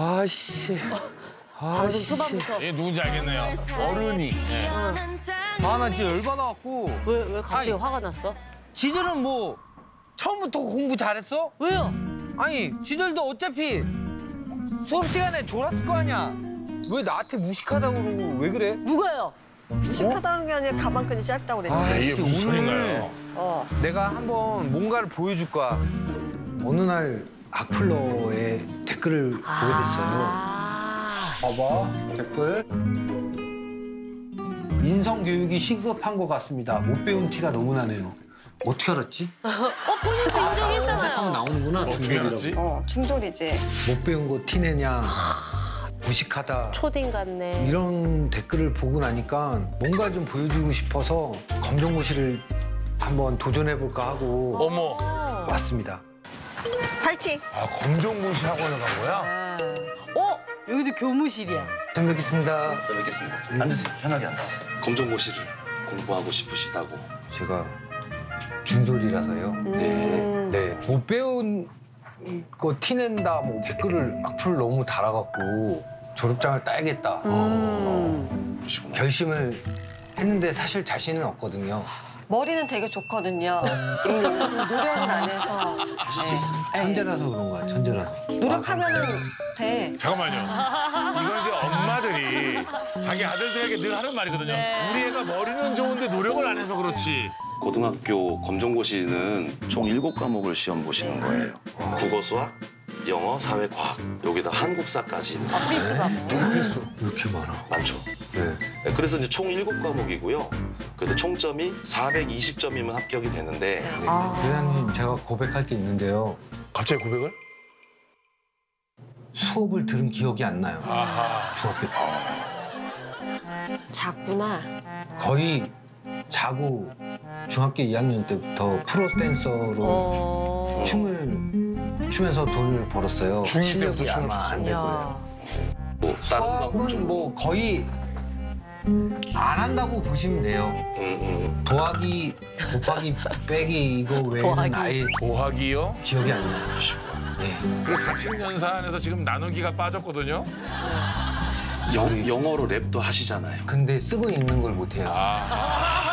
아씨. 방송 초반부터. 얘 누군지 알겠네요. 어른이. 네. 아, 나 진짜 열받아갖고. 왜 갑자기 아니, 화가 났어? 지들은 뭐 처음부터 공부 잘했어? 왜요? 아니, 지들도 어차피 수업 시간에 졸았을 거 아니야. 왜 나한테 무식하다고 그러고 왜 그래? 누가요? 무식하다는 게 아니라 가방끈이 짧다고 그랬는데. 이게 무슨 소린가요? 내가 한번 뭔가를 보여줄 거야. 어느 날 악플러에 댓글을 보게 됐어요. 봐봐, 댓글. 인성교육이 시급한 것 같습니다. 못 배운 티가 너무 나네요. 어떻게 알았지? 본인도 딱 인정했잖아요. 나오는구나, 어떻게 알았지? 중졸이라고. 중졸이지. 못 배운 거 티내냐, 무식하다. 초딩 같네. 이런 댓글을 보고 나니까 뭔가 좀 보여주고 싶어서 검정고시를 한번 도전해볼까 하고 어머. 왔습니다. 파이팅! 아, 검정고시 학원을 간 거야? 여기도 교무실이야. 잘 뵙겠습니다. 잘 뵙겠습니다. 앉으세요. 편하게 앉으세요. 검정고시를 공부하고 싶으시다고. 제가 중졸이라서요. 네. 못 배운 거 티낸다, 뭐 댓글을 악플 너무 달아갖고 졸업장을 따야겠다. 그러시구나. 결심을 했는데 사실 자신은 없거든요. 머리는 되게 좋거든요. 노력을 안 해서. 하실 수 있습니다. 천재라서 그런 거야, 천재라서. 노력하면은 돼. 잠깐만요. 이건 이제 엄마들이 자기 아들들에게 늘 하는 말이거든요. 우리 애가 머리는 좋은데 노력을 안 해서 그렇지. 고등학교 검정고시는 총 7과목을 시험 보시는 거예요. 국어, 수학, 영어, 사회, 과학. 여기다 한국사까지 있는 필수가. 이렇게 많아. 많죠. 네. 네, 그래서 이제 총 7과목이고요. 그래서 총점이 420점이면 합격이 되는데 회장님, 제가 고백할 게 있는데요. 갑자기 고백을? 수업을 들은 기억이 안 나요. 아하. 중학교 때. 작구나. 거의 자고 중학교 2학년 때부터 프로 댄서로 춤을 추면서 돈을 벌었어요. 중2 실력이 때부터 춤을 아마 안 될 거예요. 뭐 다른 과목 수학은 좀 뭐 거의 안 한다고 보시면 돼요. 더하기, 곱하기, 빼기 이거 외에는 더하기. 아예 도하기요? 기억이 안 나요. 네. 그래서 47년산에서 지금 나누기가 빠졌거든요. 영어로 랩도 하시잖아요. 근데 쓰고 읽는 걸 못해요. 아.